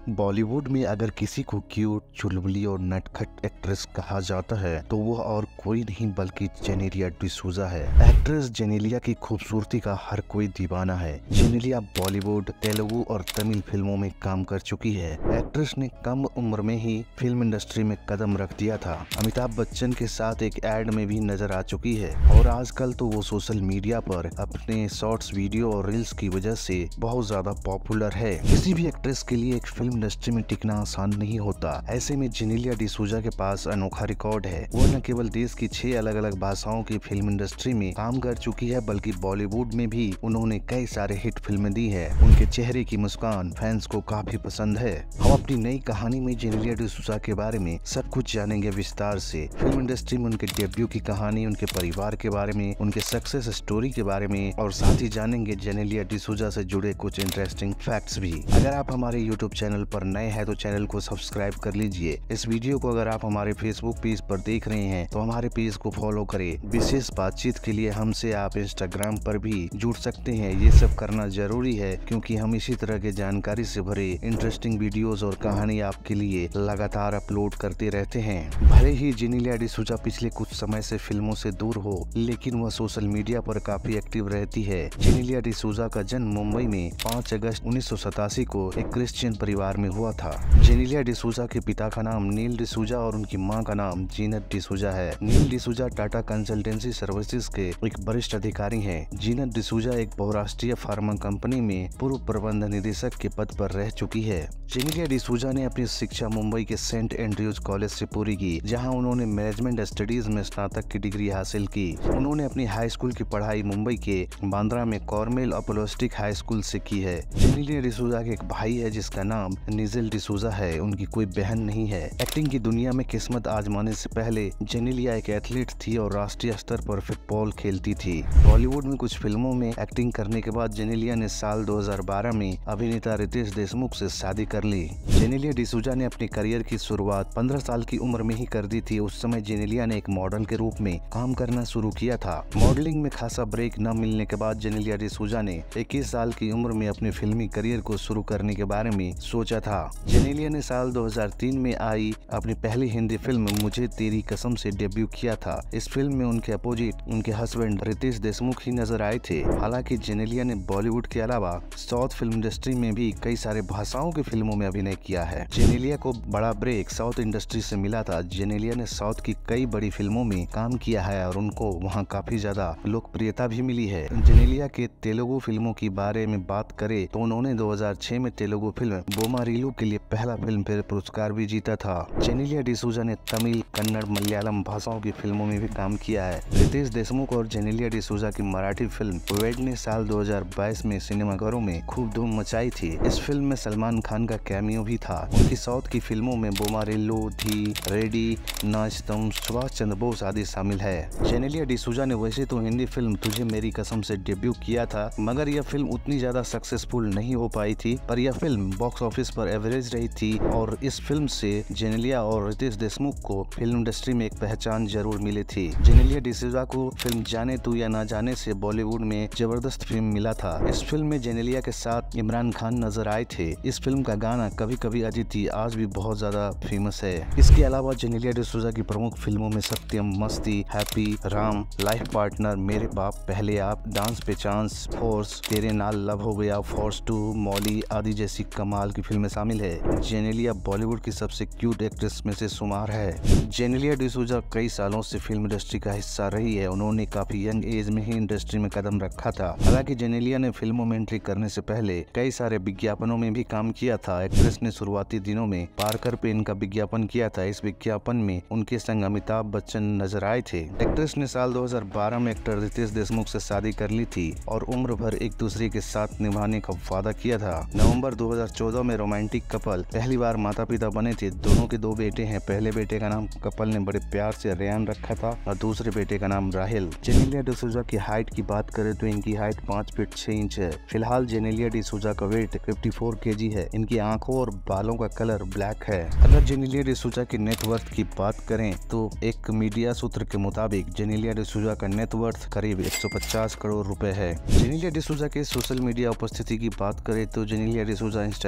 बॉलीवुड में अगर किसी को क्यूट, चुलबुली और नटखट एक्ट्रेस कहा जाता है तो वो और कोई नहीं बल्कि जेनेलिया डिसूजा है। एक्ट्रेस जेनेलिया की खूबसूरती का हर कोई दीवाना है। जेनेलिया बॉलीवुड, तेलुगु और तमिल फिल्मों में काम कर चुकी है। एक्ट्रेस ने कम उम्र में ही फिल्म इंडस्ट्री में कदम रख दिया था। अमिताभ बच्चन के साथ एक एड में भी नजर आ चुकी है और आजकल तो वो सोशल मीडिया पर अपने शॉर्ट्स, वीडियो और रील्स की वजह से बहुत ज्यादा पॉपुलर है। किसी भी एक्ट्रेस के लिए एक फिल्म इंडस्ट्री में टिकना आसान नहीं होता। ऐसे में जेनेलिया डिसूजा के पास अनोखा रिकॉर्ड है। वो न केवल देश की 6 अलग अलग भाषाओं की फिल्म इंडस्ट्री में काम कर चुकी है बल्कि बॉलीवुड में भी उन्होंने कई सारे हिट फिल्में दी है। उनके चेहरे की मुस्कान फैंस को काफी पसंद है। हम अपनी नई कहानी में जेनेलिया डिसूजा के बारे में सब कुछ जानेंगे विस्तार से। फिल्म इंडस्ट्री में उनके डेब्यू की कहानी, उनके परिवार के बारे में, उनके सक्सेस स्टोरी के बारे में और साथ ही जानेंगे जेनेलिया डिसूजा से जुड़े कुछ इंटरेस्टिंग फैक्ट्स भी। अगर आप हमारे यूट्यूब चैनल पर नए हैं तो चैनल को सब्सक्राइब कर लीजिए। इस वीडियो को अगर आप हमारे फेसबुक पेज पर देख रहे हैं तो हमारे पेज को फॉलो करें। विशेष बातचीत के लिए हमसे आप इंस्टाग्राम पर भी जुड़ सकते हैं। ये सब करना जरूरी है क्योंकि हम इसी तरह के जानकारी से भरे इंटरेस्टिंग वीडियोस और कहानी आपके लिए लगातार अपलोड करते रहते हैं। भले ही जेनेलिया डिसूजा पिछले कुछ समय से फिल्मों से दूर हो, लेकिन वह सोशल मीडिया पर काफी एक्टिव रहती है। जेनेलिया डिसूजा का जन्म मुंबई में 5 अगस्त 1987 को एक क्रिश्चियन परिवार में हुआ था। जेनेलिया डिसूजा के पिता का नाम नील डिसूजा और उनकी मां का नाम जीनत डिसूजा है। नील डिसूजा टाटा कंसल्टेंसी सर्विसेज के एक वरिष्ठ अधिकारी हैं। जीनत डिसूजा एक बहुराष्ट्रीय फार्मा कंपनी में पूर्व प्रबंध निदेशक के पद पर रह चुकी है। जेनेलिया डिसूजा ने अपनी शिक्षा मुंबई के सेंट एंड्रयूज कॉलेज से पूरी की, जहां उन्होंने मैनेजमेंट स्टडीज में स्नातक की डिग्री हासिल की। उन्होंने अपनी हाई स्कूल की पढ़ाई मुंबई के बांद्रा में कॉर्मेल अपोलोस्टिक हाई स्कूल से की है। जेनेलिया डिसूजा के एक भाई है जिसका नाम निजेल डिसूजा है। उनकी कोई बहन नहीं है। एक्टिंग की दुनिया में किस्मत आजमाने से पहले जेनेलिया एक एथलीट थी और राष्ट्रीय स्तर पर फुटबॉल खेलती थी। बॉलीवुड में कुछ फिल्मों में एक्टिंग करने के बाद जेनेलिया ने साल 2012 में अभिनेता रितेश देशमुख से शादी कर ली। जेनेलिया डिसूजा ने अपने करियर की शुरुआत 15 साल की उम्र में ही कर दी थी। उस समय जेनेलिया ने एक मॉडल के रूप में काम करना शुरू किया था। मॉडलिंग में खासा ब्रेक न मिलने के बाद जेनेलिया डिसूजा ने 21 साल की उम्र में अपने फिल्मी करियर को शुरू करने के बारे में सोचा था। जेनेलिया ने साल 2003 में आई अपनी पहली हिंदी फिल्म मुझे तेरी कसम से डेब्यू किया था। इस फिल्म में उनके अपोजिट उनके हस्बैंड रितेश देशमुख ही नजर आए थे। हालांकि जेनेलिया ने बॉलीवुड के अलावा साउथ फिल्म इंडस्ट्री में भी कई सारे भाषाओं की फिल्मों में अभिनय किया है। जेनेलिया को बड़ा ब्रेक साउथ इंडस्ट्री से मिला था। जेनेलिया ने साउथ की कई बड़ी फिल्मों में काम किया है और उनको वहाँ काफी ज्यादा लोकप्रियता भी मिली है। जेनेलिया के तेलुगु फिल्मों की बारे में बात करें तो उन्होंने 2006 में तेलुगु फिल्म बोमारिलू के लिए पहला फिल्म फेयर पुरस्कार भी जीता था। जेनेलिया डिसूजा ने तमिल, कन्नड़, मलयालम भाषाओं की फिल्मों में भी काम किया है। रितेश देशमुख और जेनेलिया डिसूजा की मराठी फिल्म वेड ने साल 2022 में सिनेमाघरों में खूब धूम मचाई थी। इस फिल्म में सलमान खान का कैमियो भी था। उनकी साउथ की फिल्मों में बोमारिल्लो, धी, रेडी, नाच तुम, सुभाष चंद्र बोस आदि शामिल है। जेनेलिया डिसूजा ने वैसे तो हिंदी फिल्म तुझे मेरी कसम से डेब्यू किया था, मगर यह फिल्म उतनी ज्यादा सक्सेसफुल नहीं हो पाई थी। पर यह फिल्म बॉक्स ऑफिस पर एवरेज रही थी और इस फिल्म से जेनेलिया और रितेश देशमुख को फिल्म इंडस्ट्री में एक पहचान जरूर मिली थी। जेनेलिया डिसूजा को फिल्म जाने तू या ना जाने से बॉलीवुड में जबरदस्त फिल्म मिला था। इस फिल्म में जेनेलिया के साथ इमरान खान नजर आए थे। इस फिल्म का गाना कभी कभी अदिति आज भी बहुत ज्यादा फेमस है। इसके अलावा जेनेलिया डिसूजा की प्रमुख फिल्मों में सत्यम, मस्ती, हैप्पी, राम, लाइफ पार्टनर, मेरे बाप, पहले आप, डांस पे चांस, फोर्स, तेरे नाल लव हो गया, फोर्स 2, मौली आदि जैसी कमाल की फिल्में शामिल है। जेनेलिया बॉलीवुड की सबसे क्यूट एक्ट्रेस में से शुमार है। जेनेलिया डिसूजा कई सालों से फिल्म इंडस्ट्री का हिस्सा रही है। उन्होंने काफी यंग एज में ही इंडस्ट्री में कदम रखा था। हालांकि जेनेलिया ने फिल्मों में एंट्री करने से पहले कई सारे विज्ञापनों में भी काम किया था। एक्ट्रेस ने शुरुआती दिनों में पार्कर पेन का विज्ञापन किया था। इस विज्ञापन में उनके संग अमिताभ बच्चन नजर आए थे। एक्ट्रेस ने साल 2012 में एक्टर रितेश देशमुख से शादी कर ली थी और उम्र भर एक दूसरे के साथ निभाने का वादा किया था। नवंबर 2014 में रोमांटिक कपल पहली बार माता पिता बने थे। दोनों के 2 बेटे हैं। पहले बेटे का नाम कपल ने बड़े प्यार से रेयान रखा था और दूसरे बेटे का नाम राहिल। जेनेलिया डिसूजा की हाइट की बात करें तो इनकी हाइट 5 फीट 6 इंच है। फिलहाल जेनेलिया डिसूजा का वेट 54 kg है। इनकी आंखों और बालों का कलर ब्लैक है। अगर जेनेलिया डिसूजा की नेटवर्थ की बात करें तो एक मीडिया सूत्र के मुताबिक जेनेलिया डिसूजा का नेटवर्थ करीब 150 करोड़ रुपए है। जेनेलिया डिसूजा के सोशल मीडिया उपस्थिति की बात करें तो जेनेलिया डिसूजा इंस्टाग्राम पर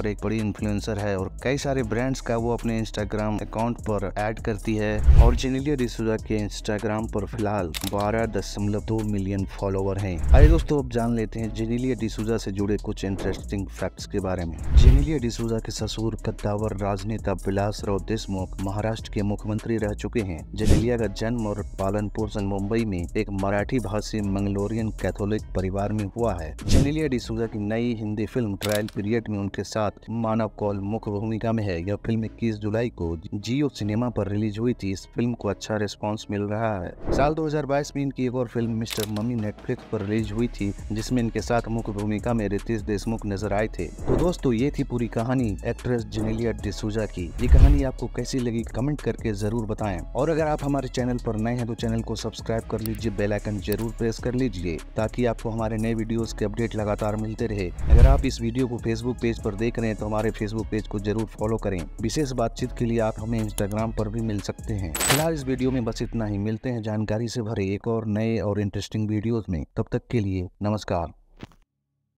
पर एक बड़ी इन्फ्लुएंसर है और कई सारे ब्रांड्स का वो अपने इंस्टाग्राम अकाउंट पर ऐड करती है और जेनेलिया डिसूजा के इंस्टाग्राम पर फिलहाल 12.2 मिलियन फॉलोवर हैं। आइए दोस्तों अब जान लेते हैं जेनेलिया डिसूजा से जुड़े कुछ इंटरेस्टिंग फैक्ट्स के बारे में। जेनेलिया डिसूजा के ससुर कद्दावर राजनेता विलासराव देशमुख महाराष्ट्र के मुख्यमंत्री रह चुके हैं। जेनेलिया का जन्म और पालन पोषण मुंबई में एक मराठी भाषी मंगलोरियन कैथोलिक परिवार में हुआ है। जेनेलिया डिसूजा की नई हिंदी फिल्म ट्रायल पीरियड में उनके साथ मानव कौल मुख्य भूमिका में है। यह फिल्म 21 जुलाई को जियो सिनेमा पर रिलीज हुई थी। इस फिल्म को अच्छा रिस्पांस मिल रहा है। साल 2022 में इनकी एक और फिल्म मिस्टर मम्मी नेटफ्लिक्स पर रिलीज हुई थी, जिसमें इनके साथ मुख्य भूमिका में रितेश देशमुख नजर आए थे। तो दोस्तों ये थी पूरी कहानी एक्ट्रेस जेनेलिया डिसूजा की। ये कहानी आपको कैसी लगी कमेंट करके जरूर बताएं और अगर आप हमारे चैनल पर नए हैं तो चैनल को सब्सक्राइब कर लीजिए, बेल आइकन जरूर प्रेस कर लीजिए ताकि आपको हमारे नए वीडियोस के अपडेट लगातार मिलते रहे। अगर आप इस वीडियो को फेसबुक पेज पर देख रहे हैं तो हमारे फेसबुक पेज को जरूर फॉलो करें। विशेष बातचीत के लिए आप हमें इंस्टाग्राम पर भी मिल सकते हैं। फिलहाल इस वीडियो में बस इतना ही। मिलते हैं जानकारी से भरे एक और नए और इंटरेस्टिंग वीडियोस में। तब तक के लिए नमस्कार।